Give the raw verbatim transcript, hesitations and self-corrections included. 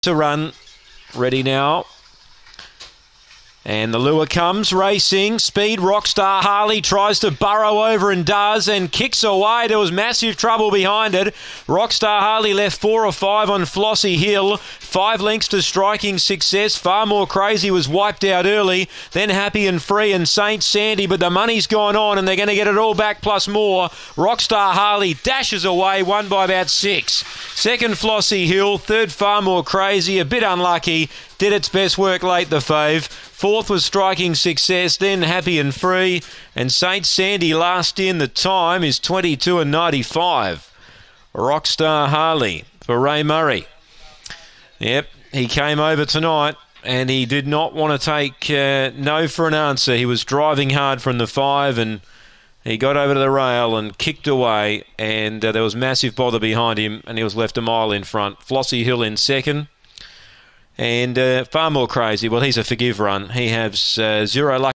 To run, ready now. And the lure comes, racing. Speed, Rockstar Harley tries to burrow over and does, and kicks away. There was massive trouble behind it. Rockstar Harley left four or five on Flossie Hill. Five lengths to Striking Success. Far More Crazy was wiped out early. Then Happy and Free and Saint Sandy, but the money's gone on and they're going to get it all back plus more. Rockstar Harley dashes away, won by about six. Second, Flossie Hill. Third, Far More Crazy. A bit unlucky. Did its best work late, the fave. Fourth was Striking Success, then Happy and Free. And Saint Sandy last in. The time is twenty-two and ninety-five. Rockstar Harley for Ray Murray. Yep, he came over tonight and he did not want to take uh, no for an answer. He was driving hard from the five and he got over to the rail and kicked away, and uh, there was massive bother behind him and he was left a mile in front. Flossie Hill in second. And uh, Far More Crazy, well, he's a forgive run. He has uh, zero luck.